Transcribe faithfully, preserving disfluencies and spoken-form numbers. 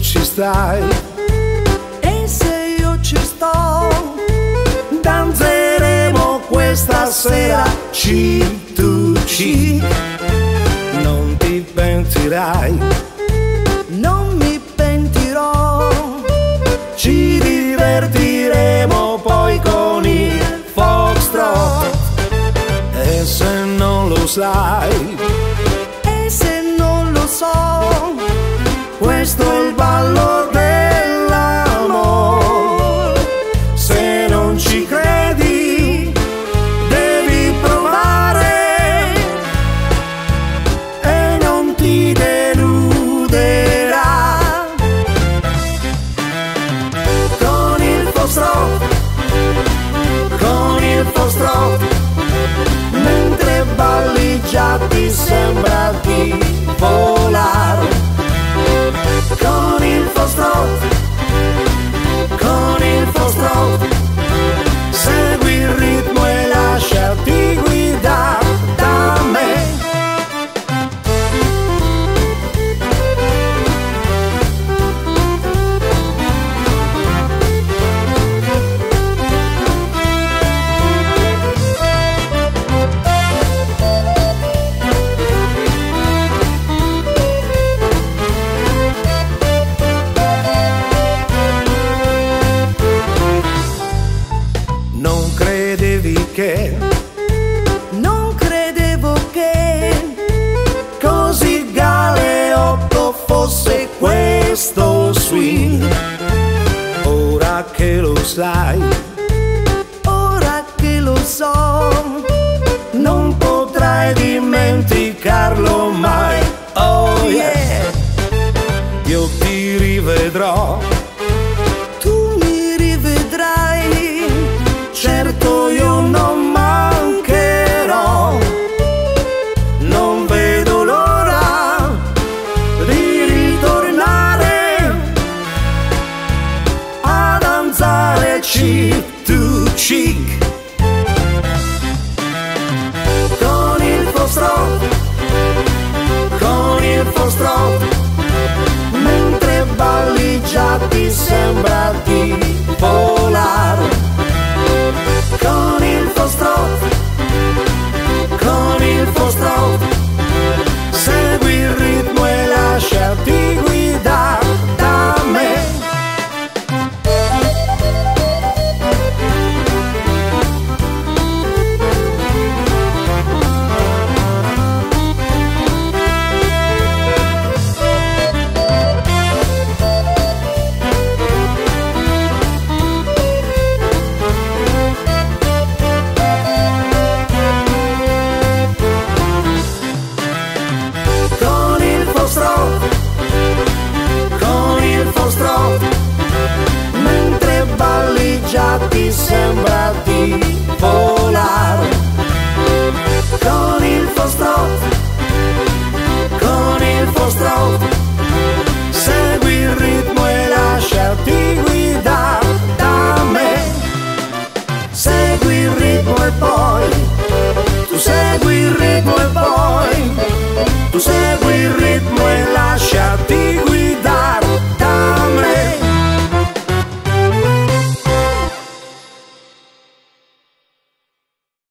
ci stai e se io ci sto, danzeremo questa sera ci tu ci. Non ti pentirai, non mi pentirò. ci divertiremo poi con il foxtrot. E se non lo sai, E se non lo so, questo è il ballo dell'amore. Se non ci credi, devi provare e non ti deluderà. Con il foxtrot, con il foxtrot, mentre balli già ti sembra di volare. Con il foxtrot, con il foxtrot, segui il ritmo e lasciati guidare da me. Non credevi che non credevo che così galeotto fosse questo swing. Ora che lo sai, ora che lo so, non potrai dimenticarlo mai. Oh yeah, io ti rivedrò, tu mi rivedrai. certo io non mancherò. Non vedo l'ora di ritornare a danzare cheek to cheek. Con il foxtrot, con il foxtrot, mentre balli già ti sembra di volare.